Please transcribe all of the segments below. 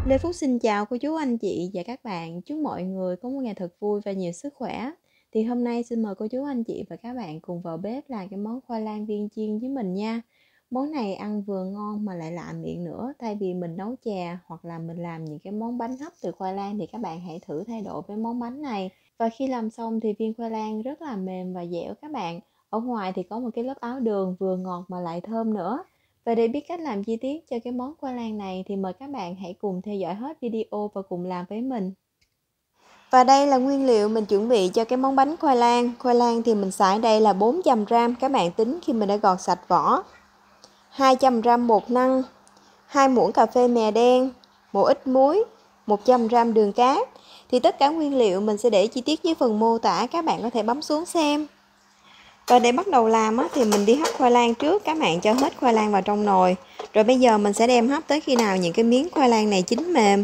Lê Phúc xin chào cô chú anh chị và các bạn. Chúc mọi người có một ngày thật vui và nhiều sức khỏe. Thì hôm nay xin mời cô chú anh chị và các bạn cùng vào bếp làm cái món khoai lang viên chiên với mình nha. Món này ăn vừa ngon mà lại lạ miệng nữa. Thay vì mình nấu chè hoặc là mình làm những cái món bánh hấp từ khoai lang thì các bạn hãy thử thay đổi với món bánh này. Và khi làm xong thì viên khoai lang rất là mềm và dẻo các bạn. Ở ngoài thì có một cái lớp áo đường vừa ngọt mà lại thơm nữa. Và để biết cách làm chi tiết cho cái món khoai lang này thì mời các bạn hãy cùng theo dõi hết video và cùng làm với mình. Và đây là nguyên liệu mình chuẩn bị cho cái món bánh khoai lang. Khoai lang thì mình xài đây là 400g, các bạn tính khi mình đã gọt sạch vỏ. 200g bột năng, 2 muỗng cà phê mè đen, một ít muối, 100g đường cát. Thì tất cả nguyên liệu mình sẽ để chi tiết dưới phần mô tả, các bạn có thể bấm xuống xem. Và để bắt đầu làm thì mình đi hấp khoai lang trước, các bạn cho hết khoai lang vào trong nồi. Rồi bây giờ mình sẽ đem hấp tới khi nào những cái miếng khoai lang này chín mềm.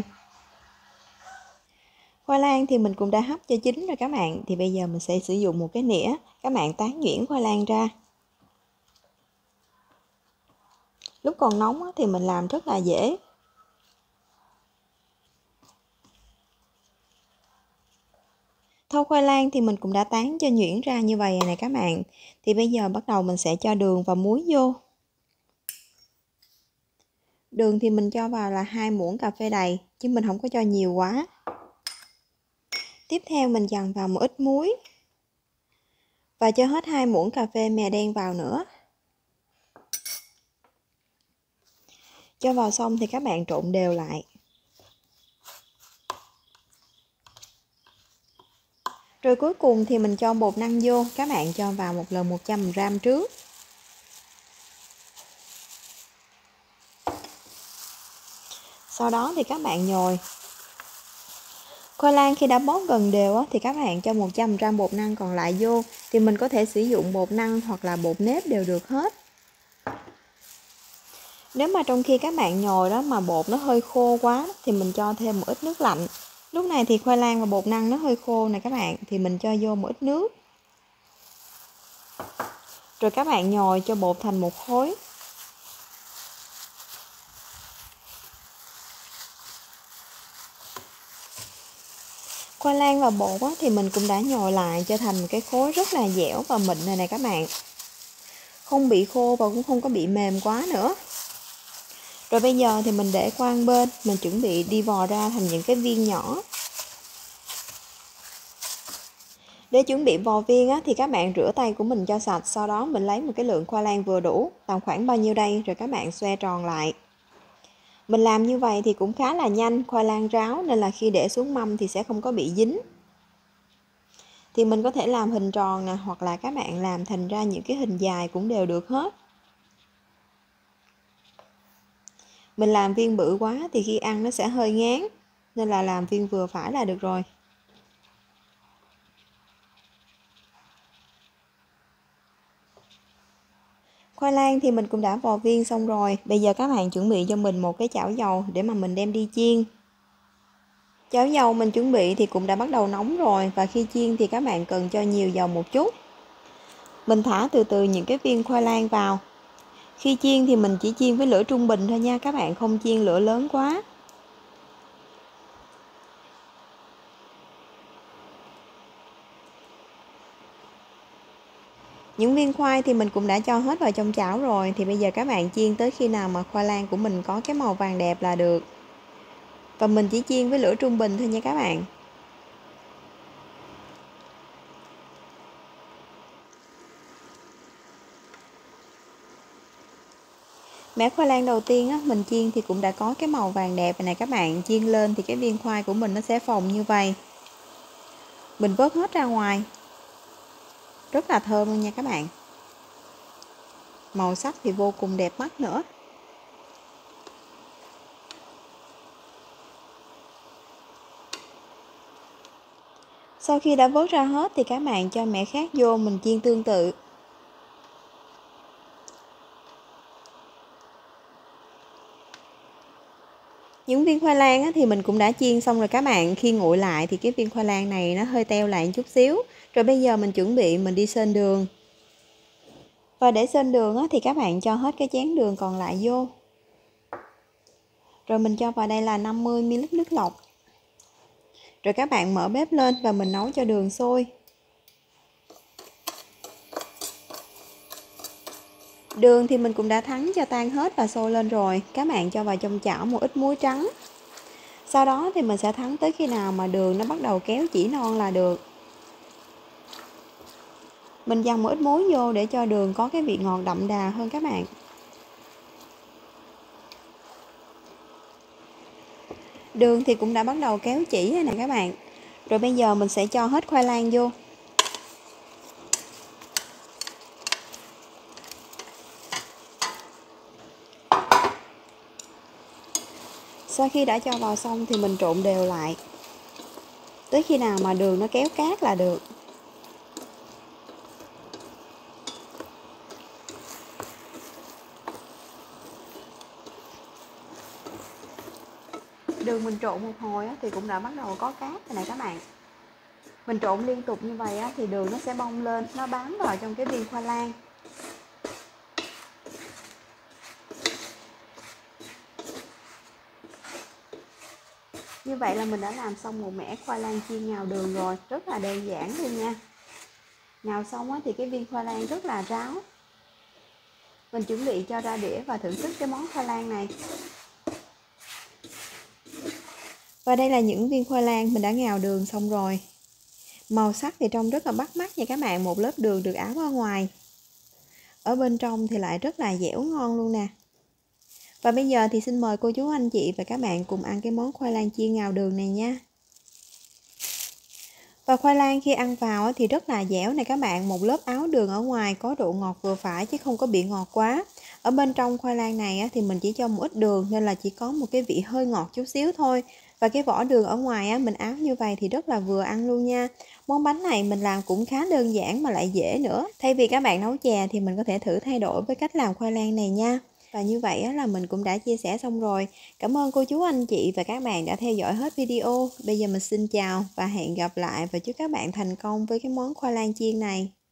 Khoai lang thì mình cũng đã hấp cho chín rồi các bạn. Thì bây giờ mình sẽ sử dụng một cái nĩa, các bạn tán nhuyễn khoai lang ra. Lúc còn nóng thì mình làm rất là dễ. Thau khoai lang thì mình cũng đã tán cho nhuyễn ra như vậy này các bạn. Thì bây giờ bắt đầu mình sẽ cho đường và muối vô. Đường thì mình cho vào là 2 muỗng cà phê đầy, chứ mình không có cho nhiều quá. Tiếp theo mình dằn vào một ít muối. Và cho hết 2 muỗng cà phê mè đen vào nữa. Cho vào xong thì các bạn trộn đều lại. Rồi cuối cùng thì mình cho bột năng vô, các bạn cho vào một lần 100g trước. Sau đó thì các bạn nhồi. Khoai lang khi đã bóp gần đều thì các bạn cho 100g bột năng còn lại vô. Thì mình có thể sử dụng bột năng hoặc là bột nếp đều được hết. Nếu mà trong khi các bạn nhồi đó mà bột nó hơi khô quá thì mình cho thêm một ít nước lạnh. Lúc này thì khoai lang và bột năng nó hơi khô này các bạn, thì mình cho vô một ít nước. Rồi các bạn nhồi cho bột thành một khối. Khoai lang và bột thì mình cũng đã nhồi lại cho thành một cái khối rất là dẻo và mịn này các bạn. Không bị khô và cũng không có bị mềm quá nữa. Rồi bây giờ thì mình để qua một bên, mình chuẩn bị đi vò ra thành những cái viên nhỏ. Để chuẩn bị vò viên thì các bạn rửa tay của mình cho sạch, sau đó mình lấy một cái lượng khoai lang vừa đủ, tầm khoảng bao nhiêu đây, rồi các bạn xoe tròn lại. Mình làm như vậy thì cũng khá là nhanh, khoai lang ráo nên là khi để xuống mâm thì sẽ không có bị dính. Thì mình có thể làm hình tròn nè, hoặc là các bạn làm thành ra những cái hình dài cũng đều được hết. Mình làm viên bự quá thì khi ăn nó sẽ hơi ngán, nên là làm viên vừa phải là được rồi. Khoai lang thì mình cũng đã vò viên xong rồi. Bây giờ các bạn chuẩn bị cho mình một cái chảo dầu để mà mình đem đi chiên. Chảo dầu mình chuẩn bị thì cũng đã bắt đầu nóng rồi. Và khi chiên thì các bạn cần cho nhiều dầu một chút. Mình thả từ từ những cái viên khoai lang vào. Khi chiên thì mình chỉ chiên với lửa trung bình thôi nha, các bạn không chiên lửa lớn quá. Những viên khoai thì mình cũng đã cho hết vào trong chảo rồi. Thì bây giờ các bạn chiên tới khi nào mà khoai lang của mình có cái màu vàng đẹp là được. Và mình chỉ chiên với lửa trung bình thôi nha các bạn. Mẻ khoai lang đầu tiên mình chiên thì cũng đã có cái màu vàng đẹp này các bạn. Chiên lên thì cái viên khoai của mình nó sẽ phồng như vậy. Mình vớt hết ra ngoài. Rất là thơm luôn nha các bạn. Màu sắc thì vô cùng đẹp mắt nữa. Sau khi đã vớt ra hết thì các bạn cho mẻ khác vô mình chiên tương tự. Những viên khoai lang thì mình cũng đã chiên xong rồi các bạn. Khi nguội lại thì cái viên khoai lang này nó hơi teo lại một chút xíu. Rồi bây giờ mình chuẩn bị mình đi xên đường. Và để xên đường thì các bạn cho hết cái chén đường còn lại vô. Rồi mình cho vào đây là 50 ml nước lọc. Rồi các bạn mở bếp lên và mình nấu cho đường sôi. Đường thì mình cũng đã thắng cho tan hết và sôi lên rồi. Các bạn cho vào trong chảo một ít muối trắng. Sau đó thì mình sẽ thắng tới khi nào mà đường nó bắt đầu kéo chỉ non là được. Mình dằn một ít muối vô để cho đường có cái vị ngọt đậm đà hơn các bạn. Đường thì cũng đã bắt đầu kéo chỉ rồi nè các bạn. Rồi bây giờ mình sẽ cho hết khoai lang vô. Sau khi đã cho vào xong thì mình trộn đều lại. Tới khi nào mà đường nó kéo cát là được. Đường mình trộn một hồi thì cũng đã bắt đầu có cát rồi này các bạn. Mình trộn liên tục như vậy thì đường nó sẽ bong lên, nó bám vào trong cái viên khoai lang. Như vậy là mình đã làm xong một mẻ khoai lang chiên ngào đường rồi, rất là đơn giản luôn nha. Ngào xong thì cái viên khoai lang rất là ráo. Mình chuẩn bị cho ra đĩa và thưởng thức cái món khoai lang này. Và đây là những viên khoai lang mình đã ngào đường xong rồi. Màu sắc thì trông rất là bắt mắt nha các bạn, một lớp đường được áo ở ngoài. Ở bên trong thì lại rất là dẻo ngon luôn nè. Và bây giờ thì xin mời cô chú anh chị và các bạn cùng ăn cái món khoai lang chiên ngào đường này nha. Và khoai lang khi ăn vào thì rất là dẻo này các bạn, một lớp áo đường ở ngoài có độ ngọt vừa phải chứ không có bị ngọt quá. Ở bên trong khoai lang này thì mình chỉ cho một ít đường nên là chỉ có một cái vị hơi ngọt chút xíu thôi. Và cái vỏ đường ở ngoài mình áo như vậy thì rất là vừa ăn luôn nha. Món bánh này mình làm cũng khá đơn giản mà lại dễ nữa. Thay vì các bạn nấu chè thì mình có thể thử thay đổi với cách làm khoai lang này nha. Và như vậy là mình cũng đã chia sẻ xong rồi. Cảm ơn cô chú anh chị và các bạn đã theo dõi hết video. Bây giờ mình xin chào và hẹn gặp lại và chúc các bạn thành công với cái món khoai lang chiên này.